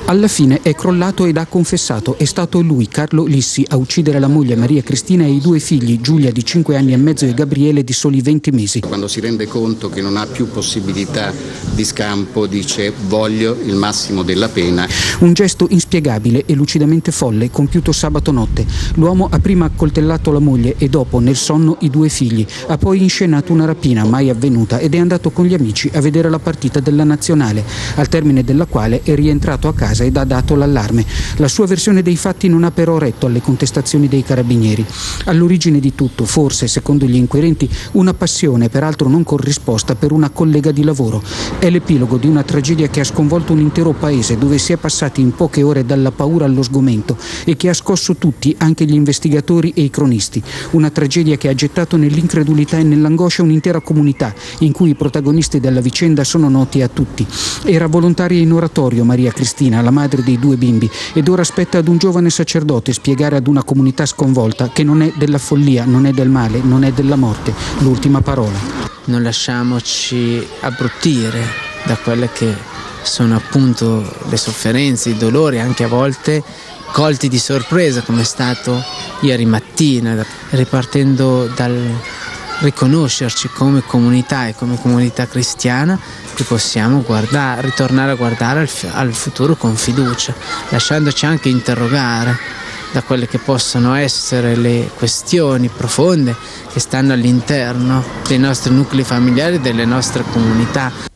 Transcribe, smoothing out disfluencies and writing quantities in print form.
Alla fine è crollato ed ha confessato. È stato lui, Carlo Lissi, a uccidere la moglie Maria Cristina e i 2 figli, Giulia di 5 anni e mezzo e Gabriele di soli 20 mesi. Quando si rende conto che non ha più possibilità di scampo, dice: voglio il massimo della pena. Un gesto inspiegabile e lucidamente folle, compiuto sabato notte. L'uomo ha prima accoltellato la moglie e dopo, nel sonno, i 2 figli. Ha poi inscenato una rapina mai avvenuta ed è andato con gli amici a vedere la partita della nazionale, al termine della quale è rientrato a casa ed ha dato l'allarme. La sua versione dei fatti non ha però retto alle contestazioni dei carabinieri. All'origine di tutto, forse, secondo gli inquirenti, una passione peraltro non corrisposta per una collega di lavoro. È l'epilogo di una tragedia che ha sconvolto un intero paese, dove si è passati in poche ore dalla paura allo sgomento e che ha scosso tutti, anche gli investigatori e i cronisti. Una tragedia che ha gettato nell'incredulità e nell'angoscia un'intera comunità, in cui i protagonisti della vicenda sono noti a tutti. Era volontaria in oratorio Maria Cristina, la madre dei 2 bimbi, ed ora spetta ad un giovane sacerdote spiegare ad una comunità sconvolta che non è della follia, non è del male, non è della morte l'ultima parola. Non lasciamoci abbruttire da quelle che sono appunto le sofferenze, i dolori, anche a volte colti di sorpresa, come è stato ieri mattina, ripartendo dal riconoscerci come comunità e come comunità cristiana, che possiamo ritornare a guardare al futuro con fiducia, lasciandoci anche interrogare da quelle che possono essere le questioni profonde che stanno all'interno dei nostri nuclei familiari e delle nostre comunità.